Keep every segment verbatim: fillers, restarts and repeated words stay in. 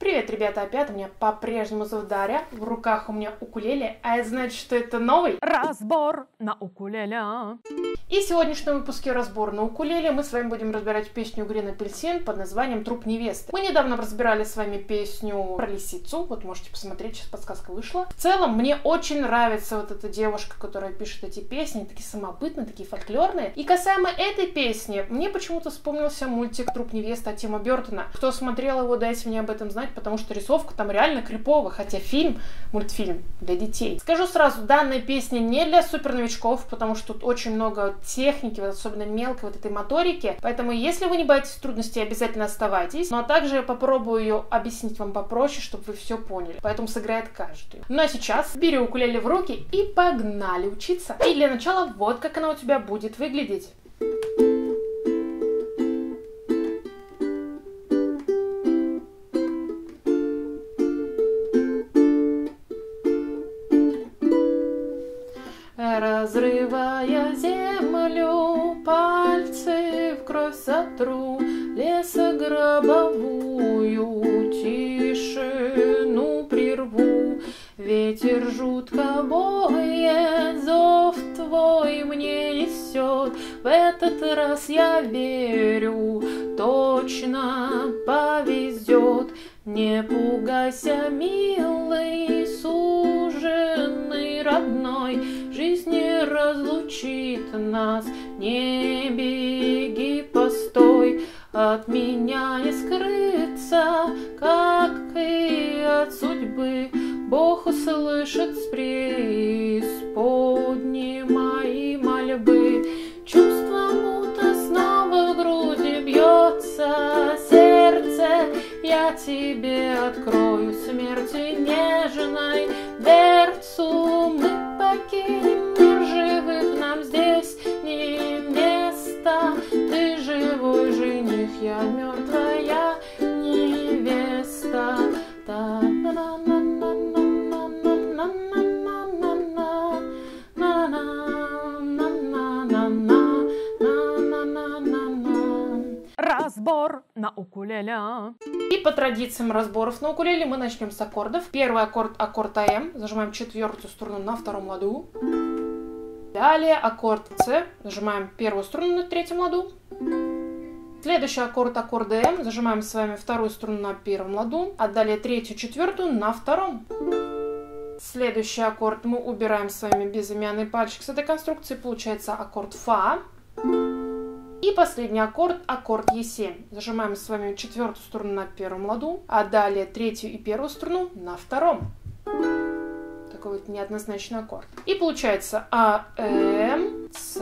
привет, ребята, опять меня по-прежнему зовут Дарья, в руках у меня укулеле, а это значит, что это новый разбор на укулеле. И в сегодняшнем выпуске разбор на укулеле мы с вами будем разбирать песню Green Apelsin под названием «Труп невесты». Мы недавно разбирали с вами песню про лисицу, вот можете посмотреть, сейчас подсказка вышла. В целом, мне очень нравится вот эта девушка, которая пишет эти песни, такие самобытные, такие фольклорные. И касаемо этой песни, мне почему-то вспомнился мультик «Труп невесты» от Тима Бёртона. Кто смотрел его, дайте мне об этом знать, потому что рисовка там реально криповая, хотя фильм, мультфильм для детей. Скажу сразу, данная песня не для суперновичков, потому что тут очень много техники, вот особенно мелкой вот этой моторики, поэтому если вы не боитесь трудностей, обязательно оставайтесь, но также я попробую ее объяснить вам попроще, чтобы вы все поняли, поэтому сыграет каждый. Ну а сейчас бери укулеле в руки и погнали учиться. И для начала вот как она у тебя будет выглядеть. Разрывая землю, пальцы в кровь сотру, лесогробовую тишину прерву. Ветер жутко боет, зов твой мне несет. В этот раз я верю, точно повезет. Не пугайся, милый, суженый родной, жизнь не разлучит нас, не беги, постой. От меня не скрыться, как и от судьбы. Бог услышит с преисподней мои мольбы. Чувство будто снова в груди бьется сердце. Я тебе открою смерти нежной дверцу. Мы покинем мир живых, нам здесь не место. Ты живой жених, я мертвая невеста. Разбор на укулеле. И по традициям разборов на укулеле мы начнем с аккордов. Первый аккорд — аккорд АМ, зажимаем четвертую струну на втором ладу. Далее аккорд С, зажимаем первую струну на третьем ладу. Следующий аккорд — аккорд М, зажимаем с вами вторую струну на первом ладу, а далее третью, четвертую на втором. Следующий аккорд мы убираем с вами безымянный пальчик с этой конструкции, получается аккорд Фа. И последний аккорд — аккорд Е семь. Зажимаем с вами четвертую струну на первом ладу, а далее третью и первую струну на втором. Такой вот неоднозначный аккорд. И получается АМ, С,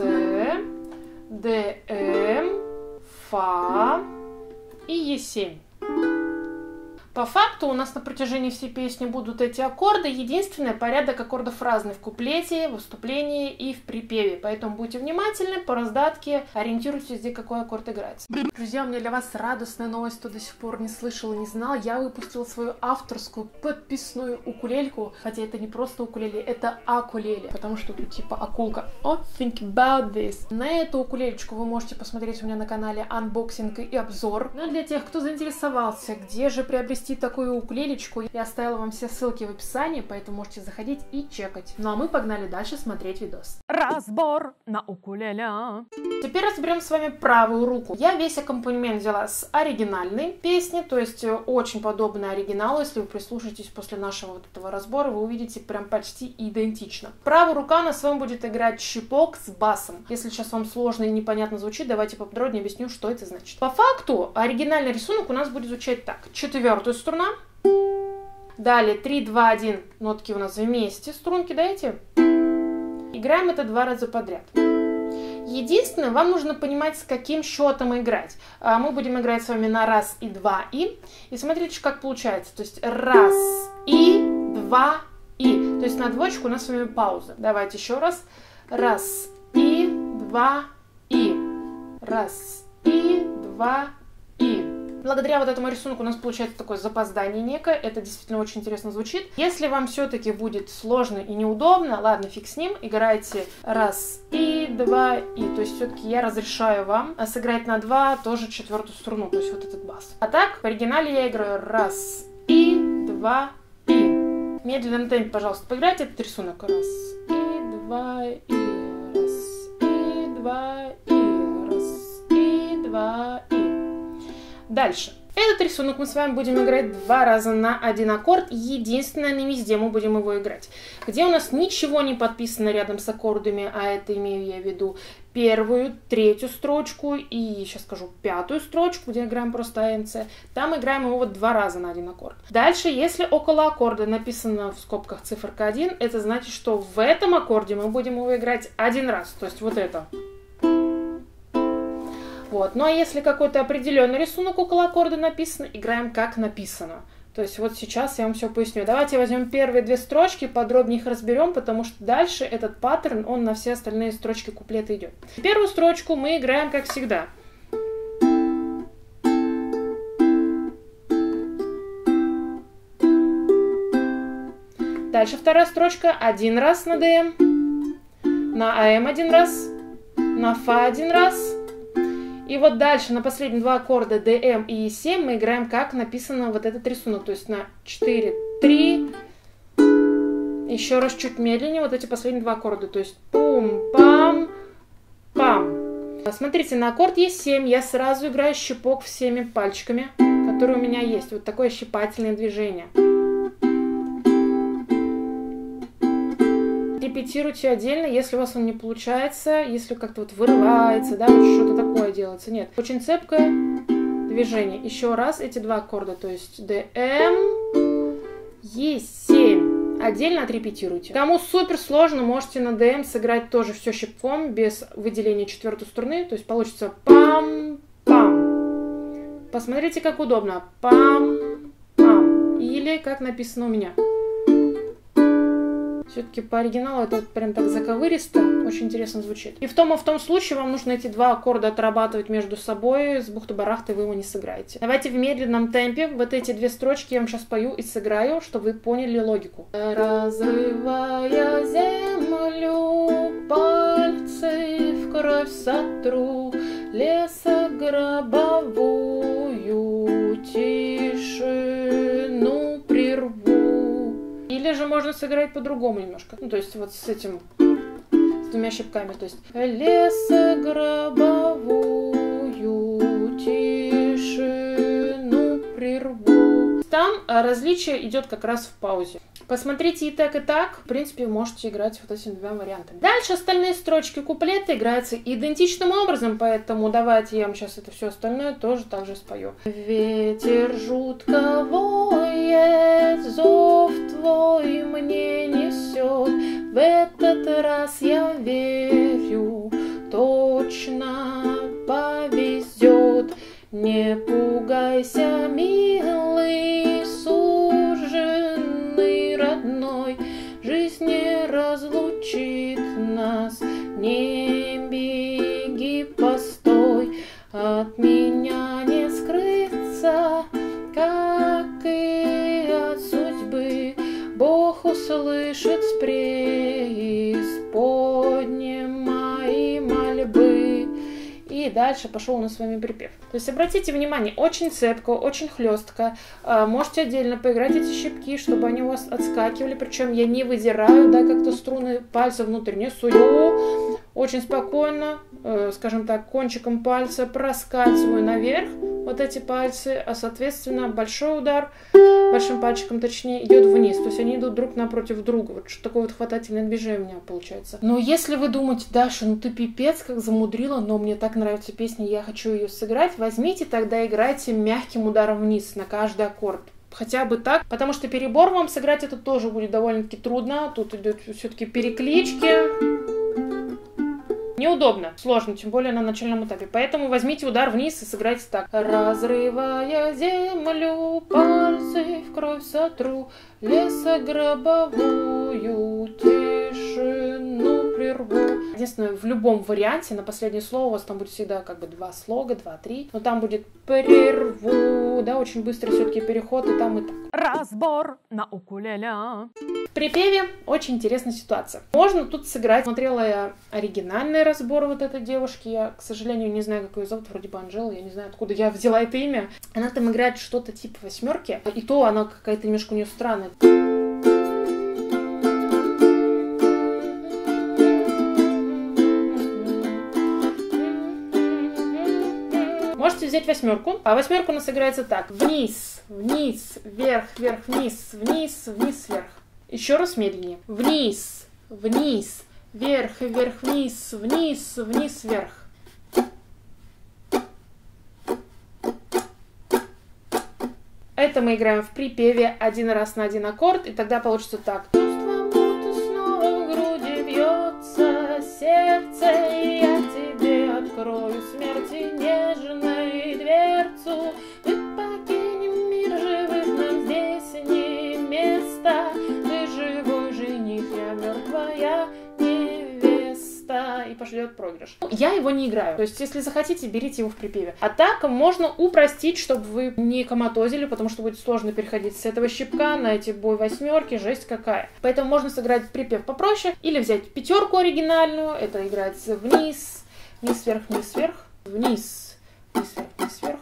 ДМ, Фа и Е семь. По факту у нас на протяжении всей песни будут эти аккорды. Единственное, порядок аккордов разный в куплете, в вступлении и в припеве. Поэтому будьте внимательны, по раздатке ориентируйтесь, где какой аккорд играется. Друзья, у меня для вас радостная новость, кто до сих пор не слышал и не знал. Я выпустила свою авторскую подписную укулельку. Хотя это не просто укулеле, это акулеле. Потому что тут типа акулка. Oh, think about this. На эту укулелечку вы можете посмотреть у меня на канале анбоксинг и обзор. Но для тех, кто заинтересовался, где же приобрести такую укулелечку, я оставила вам все ссылки в описании, поэтому можете заходить и чекать. Ну а мы погнали дальше смотреть видос. Разбор на укулеле. Теперь разберем с вами правую руку. Я весь аккомпанемент взяла с оригинальной песни, то есть очень подобный оригиналу. Если вы прислушаетесь после нашего вот этого разбора, вы увидите прям почти идентично. Правая рука у нас с вами будет играть щипок с басом. Если сейчас вам сложно и непонятно звучит, давайте поподробнее объясню, что это значит. По факту оригинальный рисунок у нас будет звучать так. Четвертая струна. Далее три, два, один, нотки у нас вместе, струнки, дайте. Играем это два раза подряд. Единственное, вам нужно понимать, с каким счетом играть. Мы будем играть с вами на раз и два и. И смотрите, как получается. То есть раз и, два и. То есть на двоечку у нас с вами пауза. Давайте еще раз. Раз и, два и. Раз и, два и. Благодаря вот этому рисунку у нас получается такое запоздание некое, это действительно очень интересно звучит. Если вам все-таки будет сложно и неудобно, ладно, фиг с ним, играйте раз и два и, то есть все-таки я разрешаю вам сыграть на два тоже четвертую струну, то есть вот этот бас. А так, в оригинале я играю раз и два, и. В медленном темпе, пожалуйста, поиграйте этот рисунок. Раз, и, два, и, раз, и, два, и, раз, и, два, и. Дальше. Этот рисунок мы с вами будем играть два раза на один аккорд. Единственное, не везде мы будем его играть. Где у нас ничего не подписано рядом с аккордами, а это имею я в виду первую, третью строчку и, сейчас скажу, пятую строчку, где играем просто АМЦ, там играем его вот два раза на один аккорд. Дальше, если около аккорда написано в скобках циферка один, это значит, что в этом аккорде мы будем его играть один раз, то есть вот это. Вот. Ну а если какой-то определенный рисунок около аккорда написан, играем как написано. То есть вот сейчас я вам все поясню. Давайте возьмем первые две строчки, подробнее их разберем, потому что дальше этот паттерн, он на все остальные строчки куплета идет. Первую строчку мы играем как всегда. Дальше вторая строчка один раз на ДМ, на АМ один раз, на Фа один раз. И вот дальше на последние два аккорда ДМ и семь мы играем как написано вот этот рисунок. То есть на четыре, три. Еще раз чуть медленнее вот эти последние два аккорда. То есть пум-пам, пам. Смотрите, на аккорд Е семь я сразу играю щипок всеми пальчиками, которые у меня есть. Вот такое щипательное движение. Репетируйте отдельно, если у вас он не получается, если как-то вот вырывается, да, вот что-то такое делается. Нет, очень цепкое движение. Еще раз эти два аккорда, то есть ДМ, Е семь. Отдельно отрепетируйте. Кому супер сложно, можете на ДМ сыграть тоже все щипком, без выделения четвертой струны, то есть получится пам-пам. Посмотрите, как удобно. Пам-пам. Или как написано у меня. Все-таки по оригиналу это прям так заковыристо, очень интересно звучит. И в том и в том случае вам нужно эти два аккорда отрабатывать между собой, с бухты-барахты вы его не сыграете. Давайте в медленном темпе вот эти две строчки я вам сейчас пою и сыграю, чтобы вы поняли логику. Разрывая землю, пальцы в кровь сотру, лесогробовую тишину прерву. Или же можно сыграть по-другому немножко. Ну, то есть вот с этим, с двумя щипками. То есть лесогробовую тишину прерву. Там различие идет как раз в паузе. Посмотрите и так, и так. В принципе, можете играть вот этими двумя вариантами. Дальше остальные строчки куплета играются идентичным образом, поэтому давайте я вам сейчас это все остальное тоже так же спою. Ветер жутко воет, зов твой мне несет. В этот раз я верю, точно повезет. Не пугайся, милый, суженый родной, жизнь не разлучит нас, не беги, постой, от меня не скрыться, как и от судьбы. Бог услышит с преисподней мои мольбы. И дальше пошел у нас с вами припев. То есть обратите внимание, очень цепко, очень хлестко. Можете отдельно поиграть эти щипки, чтобы они у вас отскакивали. Причем я не выдираю, да, как-то струны, пальцы внутрь не сую. Очень спокойно, скажем так, кончиком пальца проскальзываю наверх вот эти пальцы, а соответственно большой удар, большим пальчиком точнее, идет вниз. То есть они идут друг напротив друга. Вот такое вот хватательное движение у меня получается. Но если вы думаете, Даша, ну ты пипец, как замудрила, но мне так нравится песня, я хочу ее сыграть, возьмите тогда играйте мягким ударом вниз на каждый аккорд. Хотя бы так, потому что перебор вам сыграть это тоже будет довольно-таки трудно. Тут идут все-таки переклички. Неудобно, сложно, тем более на начальном этапе. Поэтому возьмите удар вниз и сыграйте так. Разрывая землю, пальцы в кровь сотру, лесогробовую тишину прерву. прерву. Единственное, в любом варианте на последнее слово у вас там будет всегда как бы два слога, два-три, но там будет прерву, да, очень быстрый все-таки переход и там и так. Разбор на укулеле. В припеве очень интересная ситуация. Можно тут сыграть. Смотрела я оригинальный разбор вот этой девушки. Я, к сожалению, не знаю, как ее зовут. Вроде бы Анжела. Я не знаю, откуда я взяла это имя. Она там играет что-то типа восьмерки. И то она какая-то немножко у нее странная. Можете взять восьмерку, а восьмерку у нас играется так. Вниз, вниз, вверх, вверх, вниз, вниз, вниз, вверх. Еще раз медленнее. Вниз, вниз, вверх, вверх, вниз, вниз, вниз, вверх. Это мы играем в припеве один раз на один аккорд, и тогда получится так. Чувство будто снова в груди бьется сердце, и я тебе открою смерти нежной дверцу. Мы покинем мир живых, нам здесь не место. Ты живой жених, я мертвая невеста. И пошлет проигрыш. Я его не играю. То есть, если захотите, берите его в припеве. А так можно упростить, чтобы вы не коматозили, потому что будет сложно переходить с этого щипка на эти бой восьмерки. Жесть какая. Поэтому можно сыграть припев попроще. Или взять пятерку оригинальную. Это играется вниз, вниз, вверх, вниз, вверх. Вниз, вниз, вверх, вниз, вверх.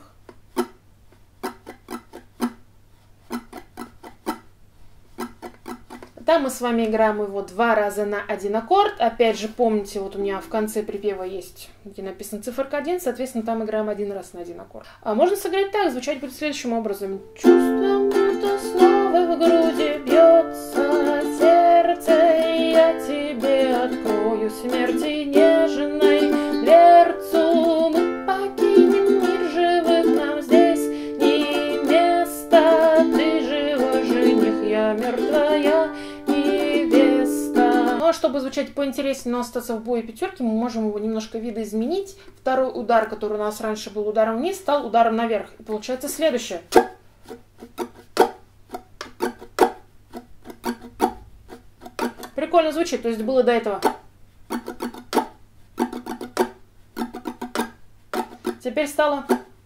Там мы с вами играем его два раза на один аккорд. Опять же, помните, вот у меня в конце припева есть, где написано циферка один, соответственно, там играем один раз на один аккорд. А можно сыграть так, звучать будет следующим образом. Чувство будто снова в груди бьется сердце, я тебе открою смерти нежной дверцу. Мы покинем мир живых, нам здесь не место. Ты живой жених, я мертвая невеста. Ну а чтобы звучать поинтереснее, но остаться в бое пятерки, мы можем его немножко видоизменить. Второй удар, который у нас раньше был ударом вниз, стал ударом наверх. И получается следующее. Прикольно звучит, то есть было до этого. Теперь стало...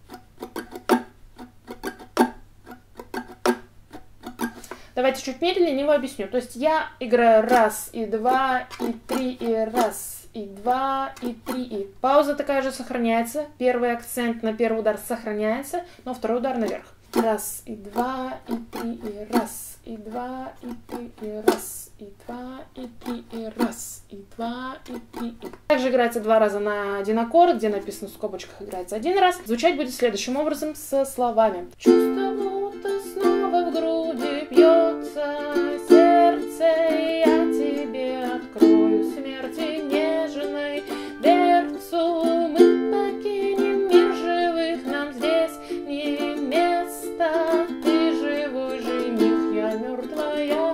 Давайте чуть медленнее, не его объясню. То есть я играю раз, и два, и три, и раз, и два, и три, и... Пауза такая же сохраняется. Первый акцент на первый удар сохраняется, но второй удар наверх. Раз, и два, и три, и раз, и два, и три, и раз, и два, и три, и раз, и два, и три, и... Также играется два раза на один аккорд, где написано в скобочках играется один раз. Звучать будет следующим образом со словами. Чувство будто снова в груди бьется сердце, я тебе открою смерти нежной дверцу. Мы покинем мир живых, нам здесь не место. Ты живой жених, я мертвая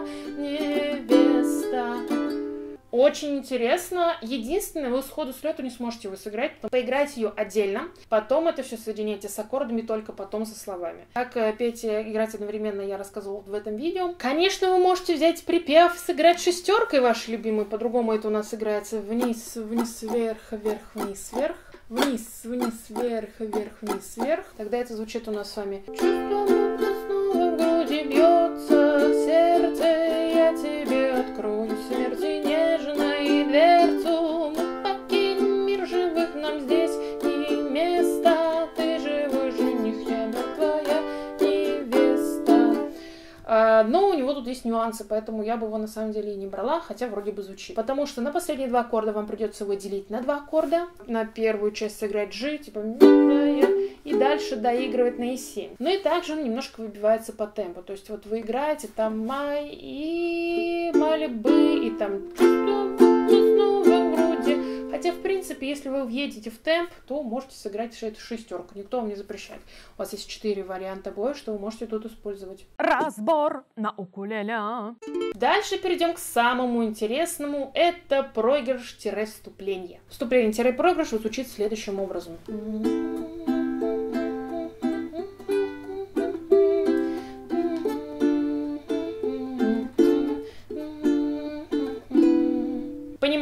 невеста. Очень интересно. Единственное, вы сходу с лету не сможете его сыграть. Поиграйте ее отдельно. Потом это все соединяйте с аккордами, только потом со словами. Как петь и играть одновременно я рассказывала в этом видео. Конечно, вы можете взять припев, сыграть шестеркой вашей любимой. По-другому это у нас играется вниз, вниз, вверх, вверх, вниз, вверх. Вниз, вниз, вверх, вверх, вниз, вверх. Тогда это звучит у нас с вами. Чувство будто снова в груди бьется сердце, я тебе открою смерти нежной дверцу. Мы покинем мир живых, нам здесь не место. Ты живой жених, я мертвая невеста. А, но у него тут есть нюансы, поэтому я бы его на самом деле и не брала, хотя вроде бы звучит. Потому что на последние два аккорда вам придется его делить на два аккорда. На первую часть сыграть G, типа мертвая, и дальше доигрывать на и семь. Ну и также он немножко выбивается по темпу. То есть вот вы играете там май и малибы, и там чувство снова в груди. Хотя, в принципе, если вы въедете в темп, то можете сыграть эту шестерку. Никто вам не запрещает. У вас есть четыре варианта боя, что вы можете тут использовать. Разбор на укулеле. Дальше перейдем к самому интересному. Это проигрыш-вступление. Вступление-проигрыш звучит следующим образом.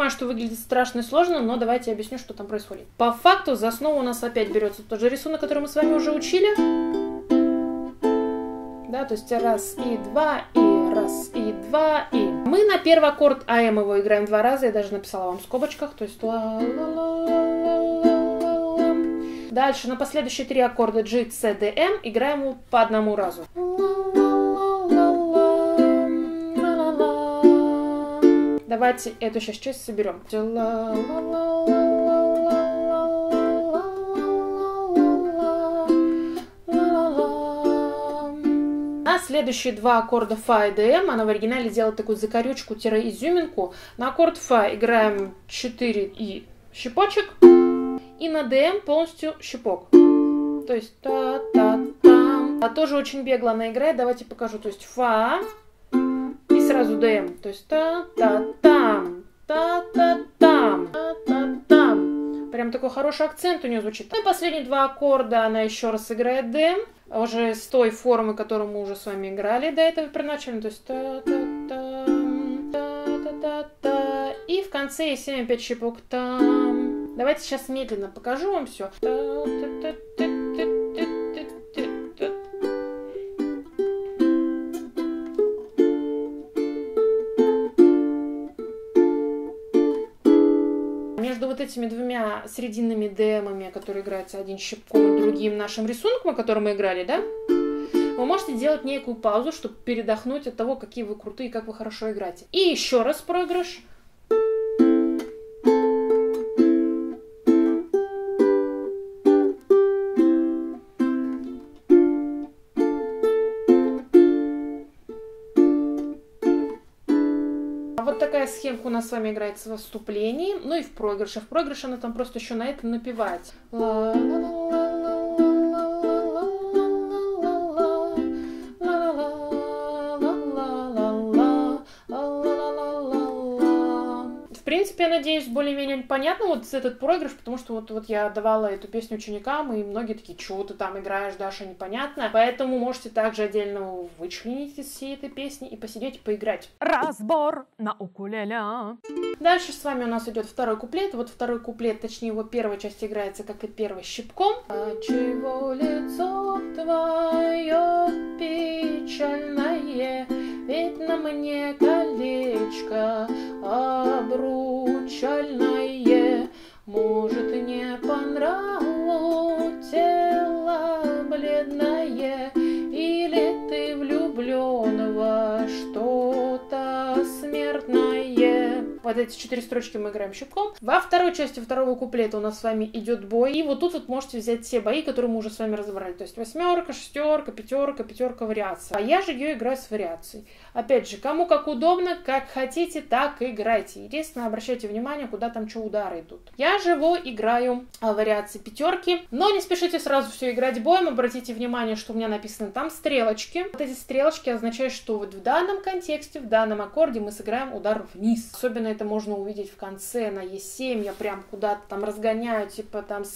понимаю, что выглядит страшно и сложно, но давайте я объясню, что там происходит. По факту за основу у нас опять берется тот же рисунок, который мы с вами уже учили. Да, то есть раз и два, и раз и два, и... Мы на первый аккорд АМ его играем два раза, я даже написала вам в скобочках, то есть... Дальше на последующие три аккорда G, C, D, M играем его по одному разу. Давайте эту сейчас часть соберем. На следующие два аккорда Фа и ДМ, она в оригинале делает такую закорючку-изюминку. На аккорд Фа играем четыре и щипочек, и на ДМ полностью щипок. То есть та-та-там. А тоже очень бегло она играет, давайте покажу. То есть Фа и сразу ДМ. То есть та-та-там, та-та-там, та-та-там. Прям такой хороший акцент у нее звучит. И последние два аккорда она еще раз играет ДМ. Уже с той формы, которую мы уже с вами играли до этого первоначально. То есть та-та-там, та-та-та-та. И в конце есть семь опять щипок там. Давайте сейчас медленно покажу вам все. Между вот этими двумя срединными ДМами, которые играются один щипком и другим нашим рисунком, о котором мы играли, да, вы можете делать некую паузу, чтобы передохнуть от того, какие вы крутые, как вы хорошо играете. И еще раз проигрыш. Вот такая схемка у нас с вами играется в вступлении, ну и в проигрыше. В проигрыше она там просто еще на этом напевается. В принципе, я надеюсь, более-менее понятно вот этот проигрыш, потому что вот, вот я давала эту песню ученикам, и многие такие, что ты там играешь, Даша, непонятно. Поэтому можете также отдельно вычленить из всей этой песни и посидеть и поиграть. Разбор на укулеле. Дальше с вами у нас идет второй куплет. Вот второй куплет, точнее его первая часть играется, как и первый, щипком. А чего лицо твое печальное, ведь на мне колечко обручальное, может, не по нраву тело бледное, или ты влюблен во что-то смертное. Вот эти четыре строчки мы играем щипком. Во второй части второго куплета у нас с вами идет бой. И вот тут вот можете взять все бои, которые мы уже с вами разобрали. То есть восьмерка, шестерка, пятерка, пятерка, вариация. А я же ее играю с вариацией. Опять же, кому как удобно, как хотите, так и играйте. Единственное, обращайте внимание, куда там что удары идут. Я же его играю а, вариации пятерки. Но не спешите сразу все играть боем. Обратите внимание, что у меня написаны там стрелочки. Вот эти стрелочки означают, что вот в данном контексте, в данном аккорде мы сыграем удар вниз. Особенно это можно увидеть в конце на Е семь. Я прям куда-то там разгоняю, типа там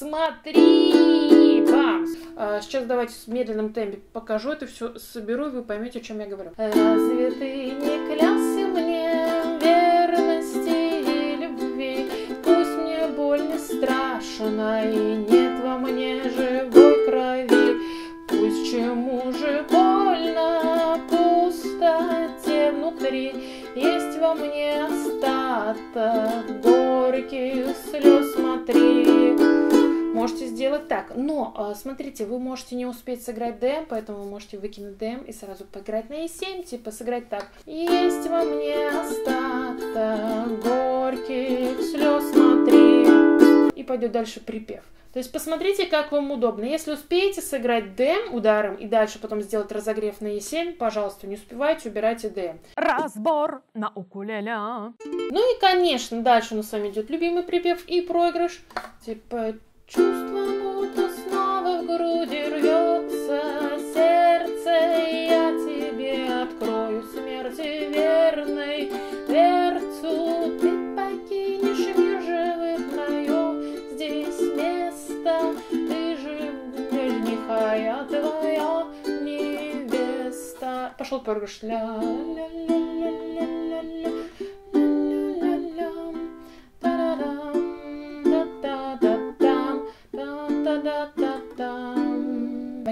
смотри, бам! А, сейчас давайте в медленном темпе покажу это все, соберу, и вы поймете, о чем я говорю. Разве ты не клялся мне верности и любви? Пусть мне больно, страшно, и нет во мне живой крови. Пусть чему же больно, пустоте внутри, есть во мне остаток горьких слез, смотри. Можете сделать так, но смотрите, вы можете не успеть сыграть ДМ, поэтому вы можете выкинуть ДМ и сразу поиграть на Е семь, типа сыграть так. Есть во мне остаток горьких слез, смотри. И пойдет дальше припев. То есть посмотрите, как вам удобно. Если успеете сыграть ДМ ударом и дальше потом сделать разогрев на Е семь, пожалуйста, не успевайте, убирайте ДМ. Разбор на укулеле. Ну и, конечно, дальше у нас с вами идет любимый припев и проигрыш. Типа чувство, будто снова в груди рвется сердце, я тебе открою смерти верной дверцу. Ты покинешь мир живых мое здесь место, ты же нехая твоя невеста. Пошел проигрыш. Ля-ля-ля-ля-ля-ля-ля.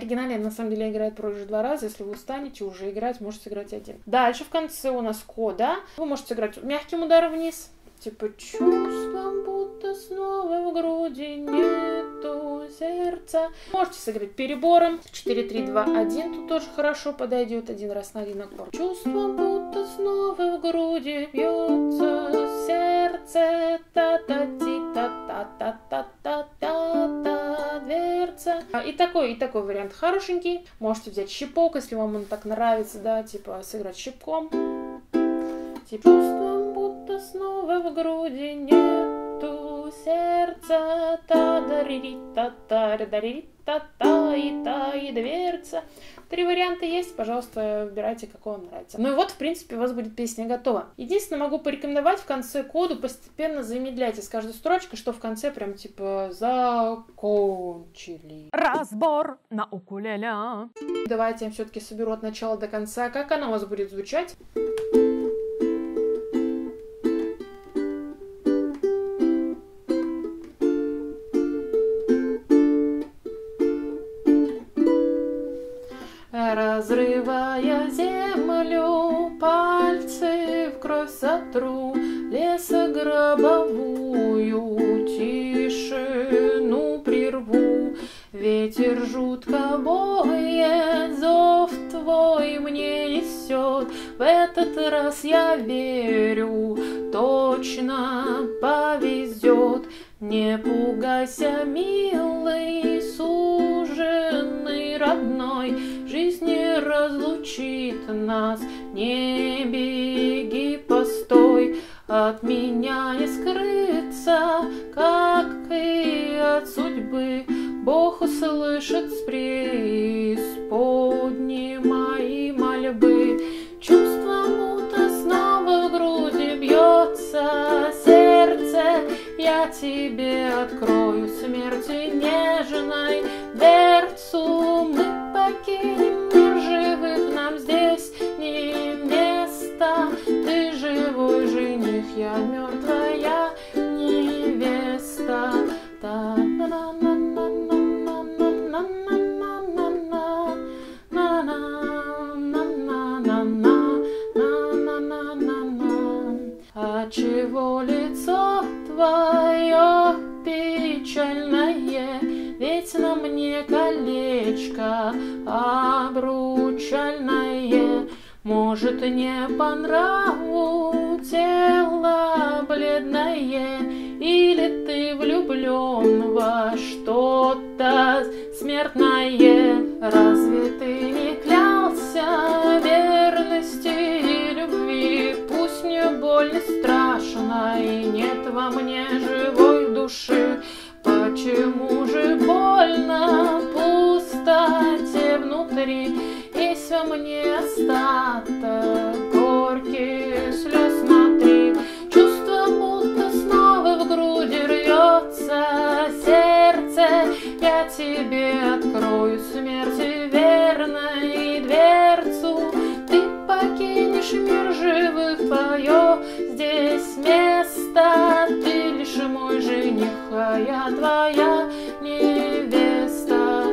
оригинале на самом деле играет проще два раза. Если вы устанете уже играть, можете сыграть один. Дальше в конце у нас кода. Вы можете сыграть мягким ударом вниз. Типа чувством, будто снова в груди нету сердца. Можете сыграть перебором. четыре, три, два, один. Тут тоже хорошо подойдет. Один раз на один аккорд. Чувством, будто снова в груди бьется сердце. Та-та-ти-та-та-та-та-та-та-та. Дверца. И такой, и такой вариант хорошенький. Можете взять щипок, если вам он так нравится, да, типа сыграть щипком. Типа чувством, будто снова в груди нету сердца. Та-да-ри-ри-та-та-ри-та-та, и та, и дверца. Три варианта есть, пожалуйста, выбирайте, какой вам нравится. Ну и вот, в принципе, у вас будет песня готова. Единственное, могу порекомендовать в конце коду постепенно замедляйте с каждой строчкой, что в конце прям типа закончили. Разбор на укулеле. Давайте я все-таки соберу от начала до конца, как она у вас будет звучать. Разрывая землю, пальцы в кровь сотру, лесогробовую тишину прерву. Ветер жутко боет, зов твой мне несет. В этот раз я верю, точно повезет. Не пугайся, милый, суженый родной, жизнь не разлучит нас, не беги, постой. От меня не скрыться, как и от судьбы. Бог услышит с преисподней мои мольбы. Чувство будто снова в груди бьется сердце. Я тебе открою смерти нежной дверцу. Мы покинем мир живых, нам здесь не место. Ты живой жених, я мертвая невеста. А чего лицо твое печальное? Ведь на мне колечко обручальное. Может, не по нраву тело бледное, или ты влюблен во что-то смертное? Разве ты не клялся верности и любви? Пусть мне больно, страшно, и нет во мне живой души. Почему же больно, пустоте внутри? Есть во мне остаток горьких слез, смотри. Чувство будто снова в груди рвется сердце. Я тебе открою смерти верной дверцу. Ты покинешь мир живых, твое здесь место. Ты лишь мой жених, а я твоя невеста.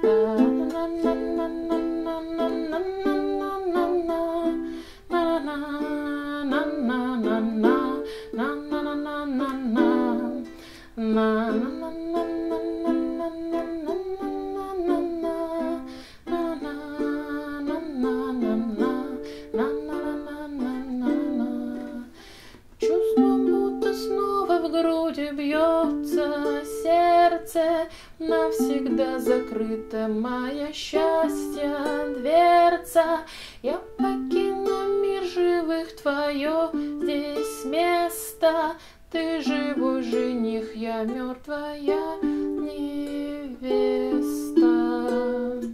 Навсегда закрыта моя счастья дверца. Я покину мир живых, твое здесь место. Ты живой жених, я мертвая невеста.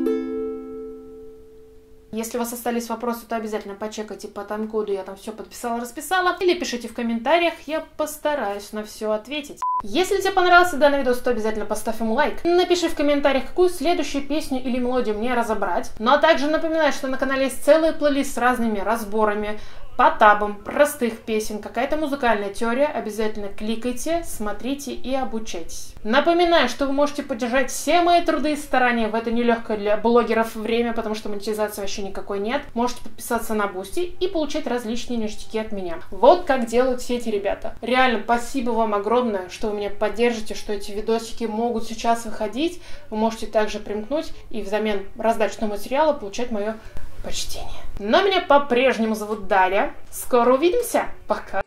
Если у вас остались вопросы, то обязательно почекайте по тайм-коду, я там все подписала, расписала. Или пишите в комментариях, я постараюсь на все ответить. Если тебе понравился данный видос, то обязательно поставь ему лайк. Напиши в комментариях, какую следующую песню или мелодию мне разобрать. Ну а также напоминаю, что на канале есть целый плейлист с разными разборами по табам простых песен, какая-то музыкальная теория, обязательно кликайте, смотрите и обучайтесь. Напоминаю, что вы можете поддержать все мои труды и старания в это нелегкое для блогеров время, потому что монетизации вообще никакой нет. Можете подписаться на Бусти и получать различные ништяки от меня. Вот как делают все эти ребята. Реально, спасибо вам огромное, что вы меня поддержите, что эти видосики могут сейчас выходить. Вы можете также примкнуть и взамен раздачного материала получать мое почтение. Но меня по-прежнему зовут Дарья. Скоро увидимся. Пока.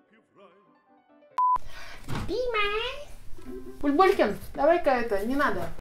Бульбулькин, давай-ка это, не надо.